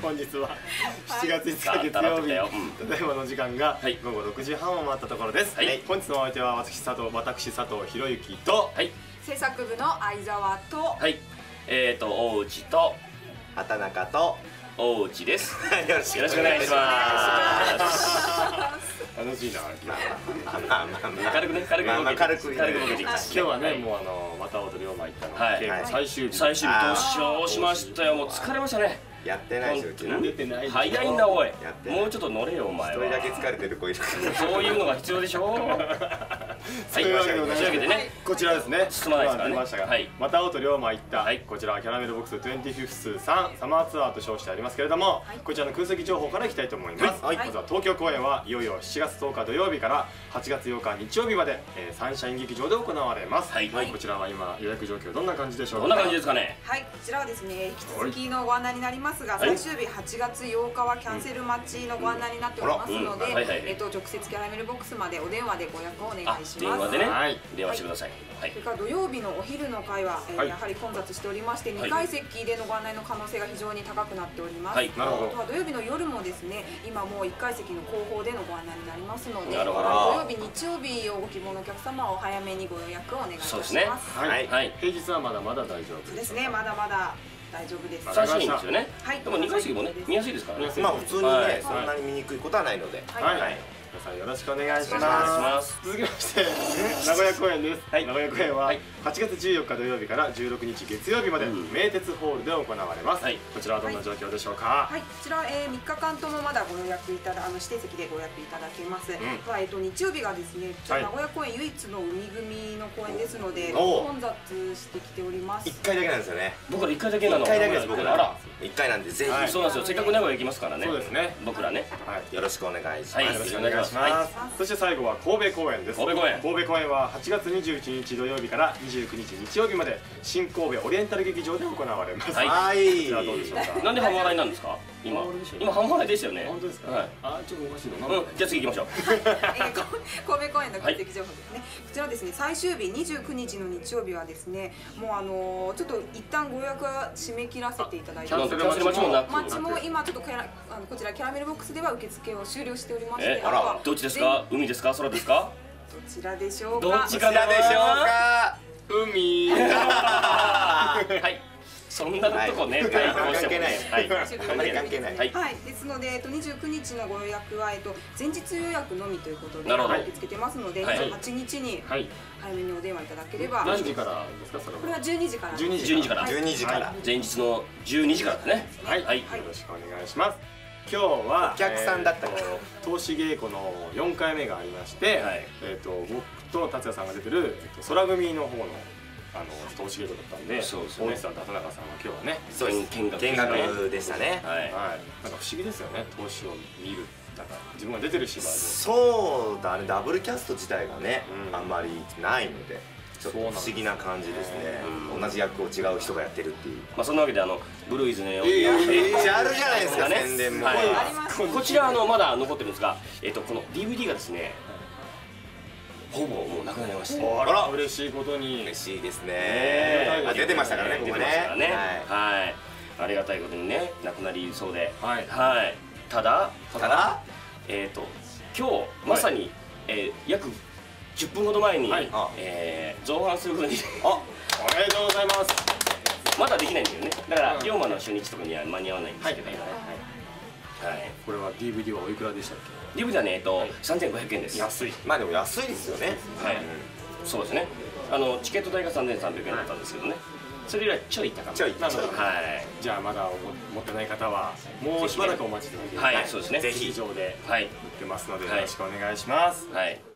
本日は7月5日月曜日、ただいまの時間が午後6時半を回ったところです。本日のお相手は私佐藤博之と、 制作部の相沢と、 大内と畑中と大内です。 よろしくお願いします。 楽しいな。 軽くね、軽くボケてきた。 今日はね、もうまたおと龍馬行ったの最終日突唱しましたよ。もう疲れましたね。 やってないですよ。 出てない。 早いんだおい。もうちょっと乗れよお前は。 一人だけ疲れてる子いる。 そういうのが必要でしょ。 というわけでね、こちらですね。 進まないですからね。 またおと龍馬行った。こちらはキャラメルボックス25thさんサマーツアーと称してありますけれども、こちらの空席情報からいきたいと思います。まずは東京公演はいよいよ7月10日土曜日から8月8日日曜日までサンシャイン劇場で行われます。こちらは今予約状況どんな感じでしょうか。 どんな感じですかね。 はい、こちらはですね、引き続きのご案内になりますが、最終日8月8日はキャンセル待ちのご案内になっておりますので、直接キャラメルボックスまでお電話でご予約をお願いします。 電話でね、電話してください。 それから土曜日のお昼の会はやはり混雑しておりまして、2階席でのご案内の可能性が非常に高くなっております。あとは土曜日の夜もですね、今もう1階席の後方でのご案内になりますので、土曜日日曜日をご希望のお客様はお早めにご予約をお願いいたします。 平日はまだまだ大丈夫ですね。まだまだ大丈夫です。 最新ですよね。でも2階席もね、見やすいですからね。 まあ普通にね、そんなに見にくいことはないので。 皆さんよろしくお願いします。続きまして名古屋公演です。名古屋公演は8月14日土曜日から16日月曜日まで名鉄ホールで行われます。こちらはどんな状況でしょうか。 こちら3日間ともまだご予約いただ指定席でご予約いただけます。日曜日がですね、名古屋公演唯一の海組の公演ですので混雑してきております。 1回だけなんですよね。 僕ら1回だけなの。 1回だけです。僕ら1回なんでぜひ。 そうなんですよ。せっかく名古屋行きますからね。 そうですね。 僕らね。 よろしくお願いします。 よろしくお願いします。そして最後は神戸公演です。神戸公演は8月21日土曜日から29日日曜日まで新神戸オリエンタル劇場で行われます。こちらどうでしょうか。 なんで半笑いなんですか。今半笑いでしたよね。 本当ですか。ちょっとおかしいの。 じゃあ次行きましょう。 神戸公演の欠席情報ですね。こちらですね、最終日29日の日曜日はですね、もうちょっと一旦ご予約は締め切らせていただいて、待ちも今ちょっとこちらキャラメルボックスでは受付を終了しておりまして、 どっちですか。海ですか、空ですか。 どちらでしょうか。 どっちかでしょうか。 海。 はい。そんなとこね、対抗してもね。 あんまり関係ない。 ですので29日のご予約は前日予約のみということで受け付けてますので、28日に早めにお電話いただければ。 何時からですか。それは。 これは12時から。 12時から。前日の12時からですね。 はい。よろしくお願いします。今日はお客さんだった投資稽古の4回目がありまして、僕と達也さんが出てる空組の方の投資稽古だったんで、大内さんと畑中さんは今日はね、 そうです、見学でしたね。 なんか不思議ですよね、投資を見る。なんか自分が出てる芝居で。 そうだね、ダブルキャスト自体がね、あんまりないので。ちょっと不思議な感じですね。同じ役を違う人がやってるっていう。 そんなわけでブルーイズのようにめっちゃあるじゃないですか、宣伝も。 こちらまだ残ってるんですが、この DVD がですね、ほぼもうなくなりまして。 あら、嬉しいことに。 嬉しいですね。出てましたからね、ここね。 はい。ありがたいことにね、なくなりそうで。ただ今日まさに約10分ほど前に造反することに。 おめでとうございます。 まだできないんだよね。だから龍馬の初日とかには間に合わないんですけど。 これは DVD はおいくらでしたっけ。 DVD はね3500円です。 安い。まあでも安いですよね。 そうですね。チケット代が3300円だったんですけどね、それよりはちょい高め。 ちょい。 じゃあまだ持ってない方はもうしばらくお待ちください。 そうですね。 ぜひ劇場で売ってますのでよろしくお願いします。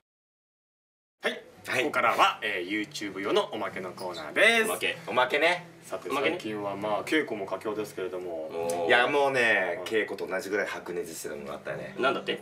ここからは YouTube 用のおまけのコーナーです。 おまけね。 さて最近はまあ稽古も佳境ですけれども、 いやもうね、稽古と同じぐらい白熱してたものがあったね。 なんだって。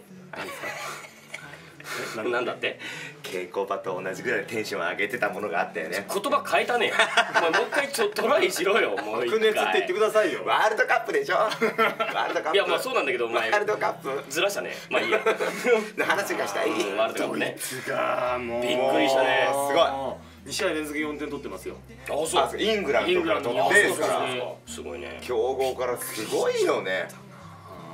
なんだって。 稽古場と同じぐらいテンション上げてたものがあったよね。 言葉変えたね。お前もう一回トライしろよ。もう白熱って言ってくださいよ。 ワールドカップでしょ。ワールドカップ。 いやまあそうなんだけど、お前ワールドカップずらしたね。まあいいや。 話がしたい。 ワールドカップね。 もうびっくりしたね。 すごい。 2試合連続4点取ってますよ。 イングランドから取ってですから。 すごいね。 強豪からすごいよね。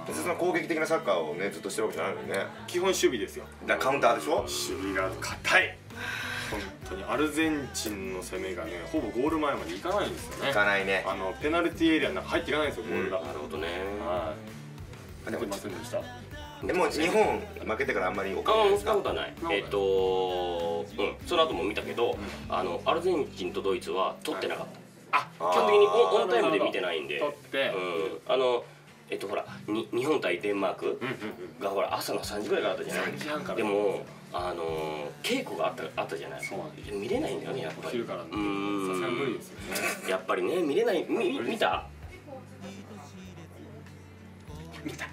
別にその攻撃的なサッカーをねずっとしてるわけじゃないのにね。 基本守備ですよ。 だからカウンターでしょ。 守備が硬い。本当にアルゼンチンの攻めがねほぼゴール前までいかないんですよね。 いかないね。 ペナルティーエリアの中入っていかないんですよ、ゴールが。 なるほどね。 はい。出てませんでした。 でも日本負けてからあんまりおかないですか。 そんなことはない。その後も見たけど、アルゼンチンとドイツは取ってなかった。基本的にオンタイムで見てないんで。 取って。 ほら日本対デンマークがほら朝の3時ぐらいからあったじゃない。 3時半から。 でも稽古があったじゃない。見れないんだよねやっぱり。 昼からね。さすがに無理ですよね。 やっぱりね見れない。見た？見た。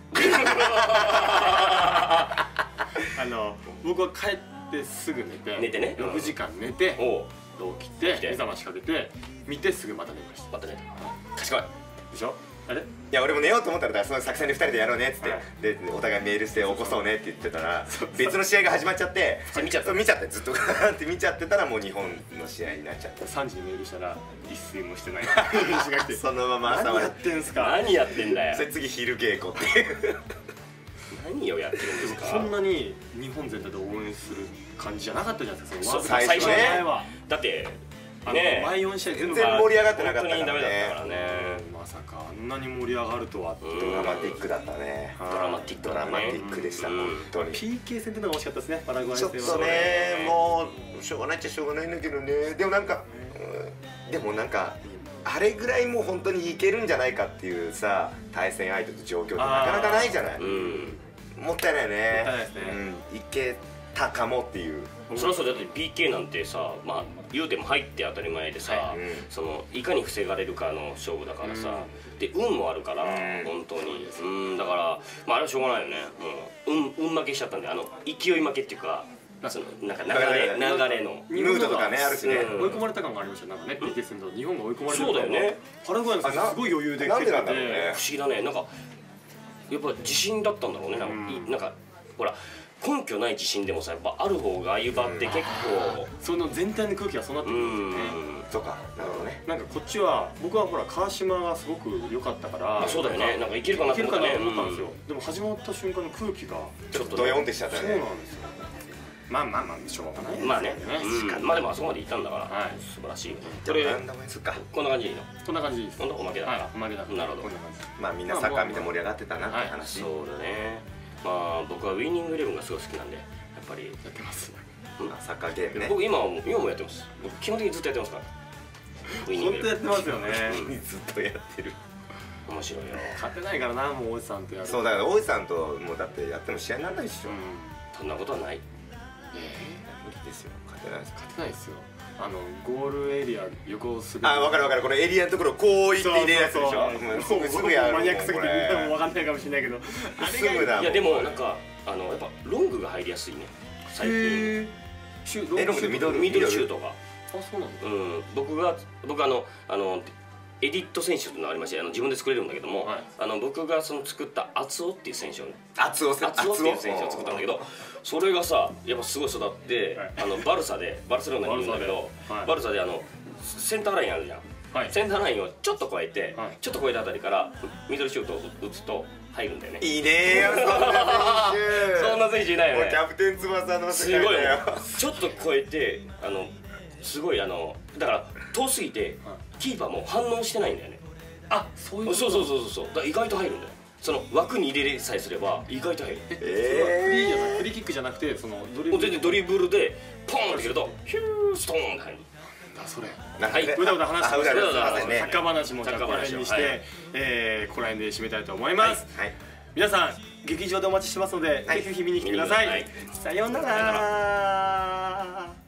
僕は帰ってすぐ寝てね、6時間寝て起きて目覚ましかけて見てすぐまた寝ました。 また寝た。賢いでしょ。あれ、 いや俺も寝ようと思ったらその作戦で2人でやろうねっつって、でお互いメールして起こそうねって言ってたら別の試合が始まっちゃって見ちゃってずっとって見ちゃってたらもう日本の試合になっちゃった。 3時にメールしたら一睡もしてないそのまま朝までやってんすか。 何やってんだよ。 それ次昼稽古っていう何をやってるんですか。 こんなに日本全体で応援する感じじゃなかったじゃないですか。 最初ね。 だって前4試合全然盛り上がってなかったからね。 まさかあんなに盛り上がるとはって。 ドラマティックだったね。 ドラマティックでした本当に。 PK 戦ってのが惜しかったですね、パラグアイ戦は。 ちょっとねもうしょうがないっちゃしょうがないんだけどね。でもなんかあれぐらいもう本当にいけるんじゃないかっていうさ対戦相手と状況ってなかなかないじゃない。もったいないね。いけたかもっていう。 そりゃそうだって PK なんてさ、まあ言うても入って当たり前でさ、いかに防がれるかの勝負だからさ、で運もあるから本当に。だからまああれはしょうがないよね。運負けしちゃったんで、勢い負けっていうか、なんか流れのムードとかねあるしね。 追い込まれた感がありましたなんかね。PK 戦だと日本が追い込まれてる。そうだよね。パラグアイのすごい余裕で蹴ってて、不思議だね。なんかやっぱ自信だったんだろうね。なんかほら根拠ない自信でもさ、やっぱある方がああいう場って結構その全体の空気がそうなってくるんですよね。 そうか、なるほどね。 なんかこっちは僕はほら川島がすごく良かったから、 そうだよね。なんかいけるかなと思ったんですよ。 でも始まった瞬間の空気がちょっとドヨンってしちゃったね。 そうなんですよ。まあしょうがない。 まあね。まあでもあそこまで行ったんだから素晴らしい。これこんな感じでいいの？ こんな感じでいいです。 おまけだから。 おまけだ。 なるほど。 まあみんなサッカー見て盛り上がってたなって話。 そうだね。まあ僕はウイニングイレブンがすごい好きなんでやっぱりやってます。 サッカーゲームね。 僕今もやってます。基本的にずっとやってますから。 本当やってますよね。 ずっとやってる。 面白いよ。 勝てないからな、もう大石さんとやる。 そうだから大石さんともうだってやっても試合にならないでしょ。 そんなことはない。 無理ですよ。勝てないです。 勝てないですよ。ゴールエリア横を滑る。 分かるこのエリアのところこう行って入れるやつでしょ。すぐやる。 マニアックすぎてみんなも分かんないかもしれないけど、 すぐだ。 いやでもなんかやっぱロングが入りやすいね最近。 ロングでミドルシュートが。 あ、そうなんだ。 僕エディット選手というのがありまして自分で作れるんだけども、僕がその作った厚尾っていう選手を厚尾っていう選手を作ったんだけど、それがさやっぱすごい育ってバルセロナにいるんだけど、バルサでセンターラインあるじゃん。センターラインをちょっと越えてあたりからミドルシュートを打つと入るんだよね。 いいねー、 そんな選手いないよね。 キャプテン翼の世界だよ。 ちょっと越えてすごいだから遠すぎてキーパーも反応してないんだよね。 あ、そういうこと。 そうだから意外と入るんだよ。その枠に入れさえすれば意外と入る。 フリーキックじゃなくてその全然ドリブルでポーンって蹴るとヒューストーンって入る。 それはい、 うだうだ話してました。 サッカー話もじゃあここら辺にしてここら辺で締めたいと思います。皆さん劇場でお待ちしてますのでぜひ見に来てください。さようなら。